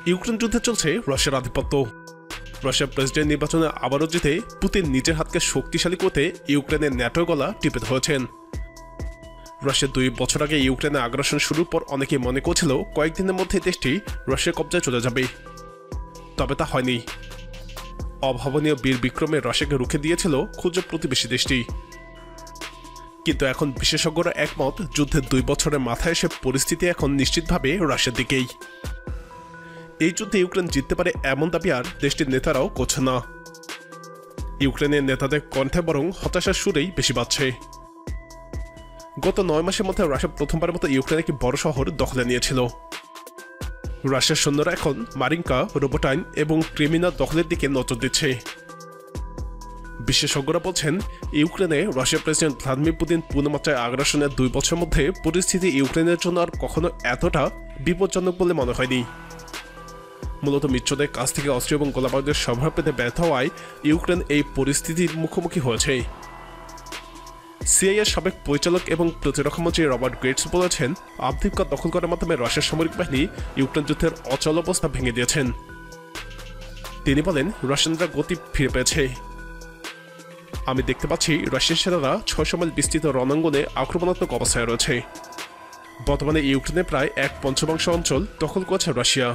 Ukraine যুদ্ধে চলছে রাশিয়ার আধিপত্য। রাশিয়ার প্রেসিডেন্ট নির্বাচনে আবারও জিতে পুতিন নিজের হাতকে শক্তিশালী করতে ইউক্রেনের ন্যাটো গলা টিপে ধরেছেন। রাশিয়া 2 বছর আগে ইউক্রেনে আগ্রাসন শুরুর পর অনেকে মনে করছিল কয়েকদিনের মধ্যে দেশটি রাশিয়ার কবজায় চলে যাবে, তবে তা হয়নি। অভাবনীয় বীর বিক্রমে রাশিয়াকে রুখে দিয়েছিল ক্ষুদ্র প্রতিবেশী দেশটি। কিন্তু এখন বিশেষজ্ঞরা একমত, যুদ্ধের 2 বছরের মাথায় এসে পরিস্থিতি এখন নিশ্চিতভাবে রাশিয়ার দিকেই। এই যুদ্ধে ইউক্রেন জিততে পারে এমন দাবি আর দেশটির নেতারাও করছে না। ইউক্রেনের নেতাদের কণ্ঠে বরং হতাশার সুরেই বেশি বাজছে। গত 9 মাসের মধ্যে রাশিয়া প্রথমবারের মতো ইউক্রেনের একটি বড় শহর দখলে নিয়েছিল। রাশিয়ার সৈন্যরা এখন মারিঙ্কা, রোবোটাইন এবং ক্রিমিনা দখলের দিকে নজর দিচ্ছে। বিশেষজ্ঞরা বলছেন, ইউক্রেনে রাশিয়ার প্রেসিডেন্ট ভ্লাদিমির পুতিন পূর্ণমাত্রায় আগ্রাসনের 2 বছরের মধ্যে পরিস্থিতি ইউক্রেনের জন্য আর কখনো এতটা বিপজ্জনক বলে মনে হয়নি। মূলত মিত্রদের কাছ থেকে অস্ত্র এবং গোলাবারুদের সরবরাহ পেতে ব্যর্থ হওয়ায় ইউক্রেন এই পরিস্থিতির মুখোমুখি হয়েছে। সিআইএর সাবেক পরিচালক এবং প্রতিরক্ষামন্ত্রী রবার্ট গেটস বলেছেন, আবদিপকা দখল করার মাধ্যমে রাশিয়ার সামরিক বাহিনী ইউক্রেন যুদ্ধের অচল অবস্থা ভেঙে দিয়েছেন। তিনি বলেন, রাশিয়ানরা গতি ফিরে পেয়েছে। আমি দেখতে পাচ্ছি রাশিয়ার সেনারা 600 মাইল বিস্তৃত রণাঙ্গনে আক্রমণাত্মক অবস্থায় রয়েছে। বর্তমানে ইউক্রেনে প্রায় 1/5 অঞ্চল দখল করেছে রাশিয়া।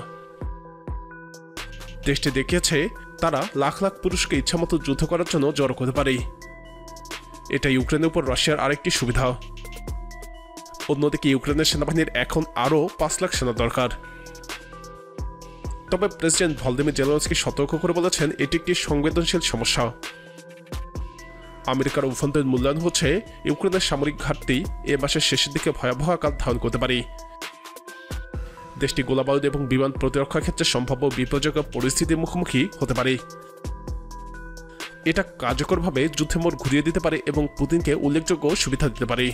দেশটি দেখিয়েছে তারা লাখ লাখ পুরুষকে ইচ্ছামতো যুদ্ধ করার জন্য জড়ো করতে পারে। এটা ইউক্রেনের উপর রাশিয়ার আরেকটি সুবিধা। অন্যদিকে ইউক্রেনের সেনাবাহিনীর এখন আরও 5 লাখ সেনা দরকার। তবে প্রেসিডেন্ট ভলোদিমির জেলেনস্কি সতর্ক করে বলেছেন, এটি একটি সংবেদনশীল সমস্যা। আমেরিকার অভ্যন্তরীণ মূল্যায়ন হচ্ছে ইউক্রেনের সামরিক ঘাটতি এ মাসের শেষের দিকে ভয়াবহ আকার ধারণ করতে পারে। দেশটি গোলাবারুদ এবং বিমান প্রতিরক্ষার ক্ষেত্রে সম্ভাব্য বিপর্যয়কর পরিস্থিতির মুখোমুখি হতে পারে। এটা কার্যকরভাবে যুদ্ধের মোড় ঘুরিয়ে দিতে পারে এবং পুতিনকে উল্লেখযোগ্য সুবিধা দিতে পারে।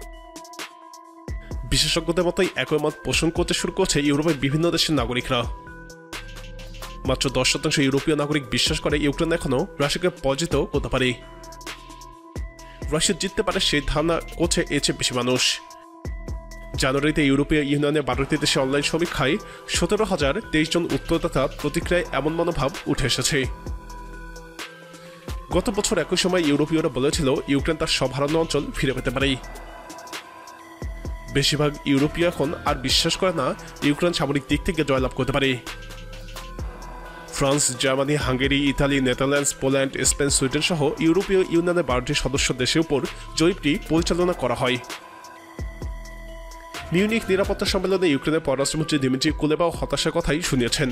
বিশেষজ্ঞদের মতোই একই মত পোষণ করতে শুরু করছে ইউরোপের বিভিন্ন দেশের নাগরিকরা। মাত্র 10% ইউরোপীয় নাগরিক বিশ্বাস করে ইউক্রেন এখনও রাশিয়াকে পরাজিত করতে পারে। রাশিয়া জিততে পারে সেই ধারণা করছে এর চেয়ে বেশি মানুষ। জানুয়ারিতে ইউরোপীয় ইউনিয়নের 12টি দেশে অনলাইন সমীক্ষায় 17,023 জন উত্তরদাতার প্রতিক্রিয়ায় এমন মনোভাব উঠে এসেছে। গত বছর একই সময় ইউরোপীয়রা বলেছিল ইউক্রেন তার সব হারানো অঞ্চল ফিরে পেতে পারে। বেশিরভাগ ইউরোপীয় এখন আর বিশ্বাস করে না ইউক্রেন সামরিক দিক থেকে জয়লাভ করতে পারে। France, Germany, Hungary, Italy, Netherlands, Poland, Spain, Sweden সহ ইউরোপীয় ইউনিয়নের 12টি সদস্য দেশের উপর জরিপটি পরিচালনা করা হয়। মিউনিখ নিরাপত্তা সম্মেলনে ইউক্রেনের পররাষ্ট্রমন্ত্রী দিমিত্রি কুলেবাও হতাশার কথাই শুনিয়েছেন।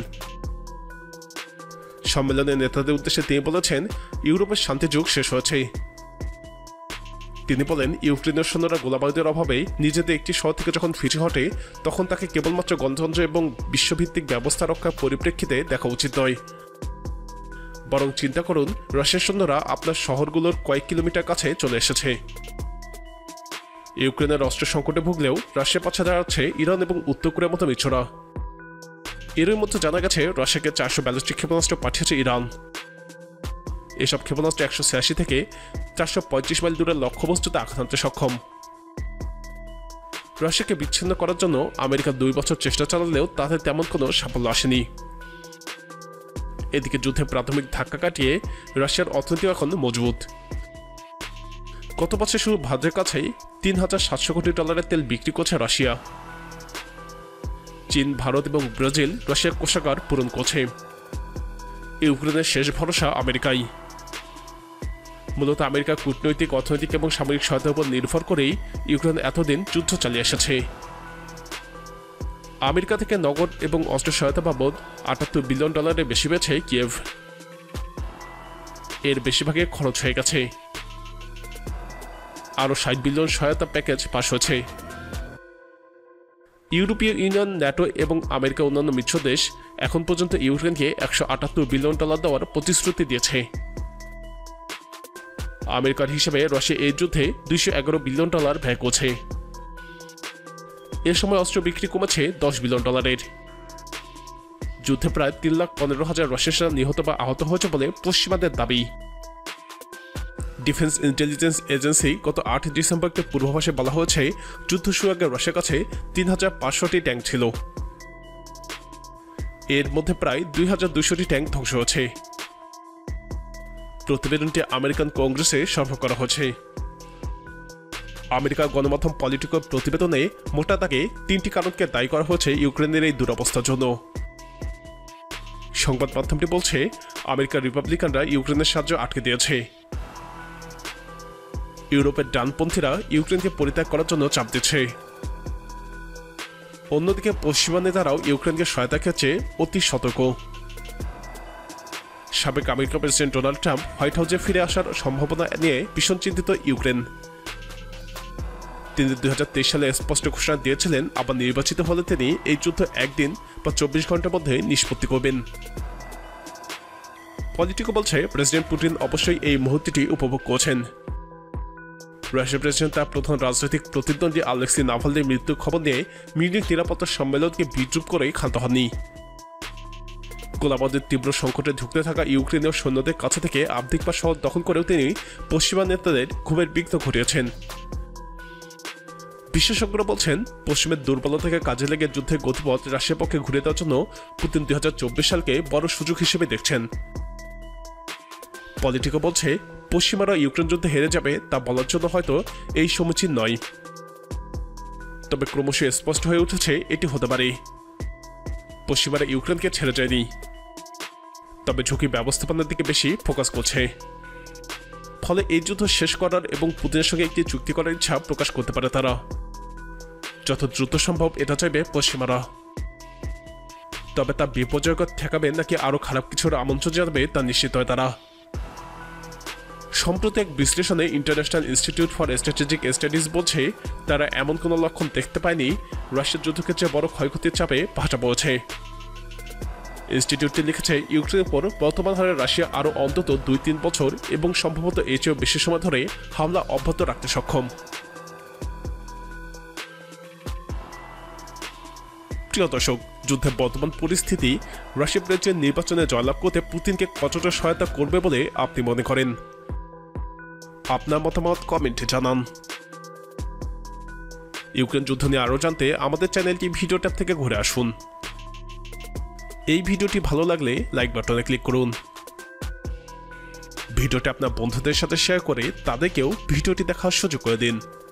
সম্মেলনের নেতাদের উদ্দেশ্যে তিনি বলেছেন, ইউরোপের শান্তি যুগ শেষ হয়েছে। তিনি বলেন, ইউক্রেনের সৈন্যরা গোলাবারুদের অভাবে নিজেদের একটি শহর থেকে যখন ফিরে হটে, তখন তাকে কেবলমাত্র গণতন্ত্র এবং বিশ্বভিত্তিক ব্যবস্থা রক্ষার পরিপ্রেক্ষিতে দেখা উচিত নয়। বরং চিন্তা করুন, রাশিয়ার সৈন্যরা আপনার শহরগুলোর কয়েক কিলোমিটার কাছে চলে এসেছে। ইউক্রেনের অস্ত্র সংকটে ভুগলেও রাশিয়া পাশে দাঁড়াচ্ছে ইরান এবং উত্তর কোরিয়ার মতো মিত্ররা। এর মধ্যে জানা গেছে রাশিয়াকে 400 ব্যালিস্টিক ক্ষেপণাস্ত্র পাঠিয়েছে ইরান। এসব ক্ষেপণাস্ত্র 186 থেকে 435 মাইল দূরের লক্ষ্যবস্তুতে আঘাত হানতে সক্ষম। রাশিয়াকে বিচ্ছিন্ন করার জন্য আমেরিকা 2 বছর চেষ্টা চালালেও তাতে তেমন কোনো সাফল্য আসেনি। এদিকে যুদ্ধের প্রাথমিক ধাক্কা কাটিয়ে রাশিয়ার অর্থনীতি এখন মজবুত। গত বছর শুরু ভাদ্রের কাছেই $3,700 কোটি তেল বিক্রি করছে রাশিয়া। চীন, ভারত এবং ব্রাজিল রাশিয়ার কোষাগার পূরণ করছে। ইউক্রেনের শেষ ভরসা আমেরিকাই। মূলত আমেরিকার কূটনৈতিক, অর্থনৈতিক এবং সামরিক সহায়তার উপর নির্ভর করেই ইউক্রেন এতদিন যুদ্ধ চালিয়ে এসেছে। আমেরিকা থেকে নগদ এবং অস্ত্র সহায়তা বাবদ $78 বিলিয়ন বেশি পেয়েছে কিয়েভ। এর বেশিরভাগে খরচ হয়ে গেছে। আরও $60 বিলিয়ন সহায়তা প্যাকেজ পাশ হয়েছে। ইউরোপীয় ইউনিয়ন, ন্যাটো এবং আমেরিকার অন্যান্য মিত্র দেশ এখন পর্যন্ত ইউক্রেনকে $178 বিলিয়ন দেওয়ার প্রতিশ্রুতি দিয়েছে। আমেরিকার হিসেবে রাশিয়া এই যুদ্ধে $211 বিলিয়ন ব্যয় করছে। এ সময় অস্ত্র বিক্রি কমেছে $10 বিলিয়ন। যুদ্ধে প্রায় 3,15,000 রাশিয়ার সেনা নিহত বা আহত হয়েছে বলে পশ্চিমাদের দাবি। ডিফেন্স ইন্টেলিজেন্স এজেন্সি গত 8 ডিসেম্বর পূর্বাভাসে বলা হয়েছে, যুদ্ধ শুরুর আগে রাশিয়ার কাছে 3,500টি ট্যাঙ্ক ছিল। এর মধ্যে প্রায় 2200টি ট্যাঙ্ক ধ্বংস হয়েছে। প্রতিবেদনটি আমেরিকান কংগ্রেসে সরবরাহ করা হয়েছে। আমেরিকার গণমাধ্যম পলিটিকো প্রতিবেদনে মোটা দাগে 3টি কারণকে দায়ী করা হয়েছে ইউক্রেনের এই দুরবস্থার জন্য। সংবাদ মাধ্যমটি বলছে, আমেরিকার রিপাবলিকানরা ইউক্রেনের সাহায্য আটকে দিয়েছে। ইউরোপের ডানপন্থীরা ইউক্রেনকে পরিত্যাগ করার জন্য চাপ দিচ্ছে। অন্যদিকে পশ্চিমা নেতারাও ইউক্রেনকে সহায়তা ক্ষেত্রে অতি সতর্ক। সাবেক American president Donald Trump White হাউসে ফিরে আসার সম্ভাবনা নিয়ে ভীষণ চিন্তিত ইউক্রেন। তিনি 2023 সালে স্পষ্ট ঘোষণা দিয়েছিলেন, আবার নির্বাচিত হলে তিনি এই যুদ্ধ একদিন বা 24 ঘন্টার মধ্যে নিষ্পত্তি করবেন। পলিটিকো বলছে, প্রেসিডেন্ট পুতিন অবশ্যই এই মুহূর্তটি উপভোগ করছেন। রাশিয়ার প্রেসিডেন্ট তার প্রধান রাজনৈতিক প্রতিদ্বন্দ্বী আলেক্সি নাভালনির মৃত্যুর খবর নিয়ে মিউনিখ নিরাপত্তা সম্মেলনকে বিদ্রুপ করে ক্ষান্ত হননি। গোলাবারুদের তীব্র সংকটে ঢুকতে থাকা ইউক্রেনীয় সৈন্যদের কাছে থেকে আর্থিক বা শহর দখল করেও তিনি পশ্চিমা নেতাদের ঘুমের বিঘ্ন ঘটিয়েছেন। বিশেষজ্ঞরা বলছেন, পশ্চিমের দুর্বলতা থেকে কাজে লেগে যুদ্ধের গতিপথ রাশিয়ার পক্ষে ঘুরে দেওয়ার জন্য পুতিন 2024 সালকে বড় সুযোগ হিসেবে দেখছেন। পলিটিকো বলছে, পশ্চিমারা ইউক্রেন যুদ্ধে হেরে যাবে তা বলার জন্য হয়তো এই সমীচীন নয়, তবে ক্রমশ স্পষ্ট হয়ে উঠেছে এটি হতে পারে। পশ্চিমারা ইউক্রেনকে ছেড়ে যায়নি, তবে ঝুঁকি ব্যবস্থাপনার দিকে বেশি ফোকাস করছে। ফলে এই যুদ্ধ শেষ করার এবং পুতিনের সঙ্গে একটি চুক্তি করার ইচ্ছা প্রকাশ করতে পারে তারা। যত দ্রুত সম্ভব এটা চাইবে পশ্চিমারা, তবে তা বিপর্যয়কর ঠেকাবে নাকি আরো খারাপ কিছুর আমন্ত্রণ জানাবে তা নিশ্চিত হয় তারা। সম্প্রতি এক বিশ্লেষণে International Institute for Strategic Studies বলছে, তারা এমন কোনো লক্ষণ দেখতে পায়নি রাশিয়ার যুদ্ধক্ষেত্রে বড় ক্ষয়ক্ষতির চাপে ভাটা পড়েছে। ইনস্টিটিউটটি লিখেছে, ইউক্রেনের উপর বর্তমান হারে রাশিয়া আরও অন্তত 2-3 বছর এবং সম্ভবত এর চেয়েও বেশি সময় ধরে হামলা অব্যাহত রাখতে সক্ষম। প্রিয় দর্শক, যুদ্ধের বর্তমান পরিস্থিতি রাশিয়া প্রেসিডেন্ট নির্বাচনে জয়লাভ করতে পুতিনকে কতটা সহায়তা করবে বলে আপনি মনে করেন? আপনার মতামত কমেন্টে জানান। ইউক্রেন যুদ্ধ নিয়ে আরও জানতে আমাদের চ্যানেলটি ভিডিও ট্যাব থেকে ঘুরে আসুন। এই ভিডিওটি ভালো লাগলে লাইক বাটনে ক্লিক করুন। ভিডিওটি আপনার বন্ধুদের সাথে শেয়ার করে তাদেরকেও ভিডিওটি দেখার সুযোগ করে দিন।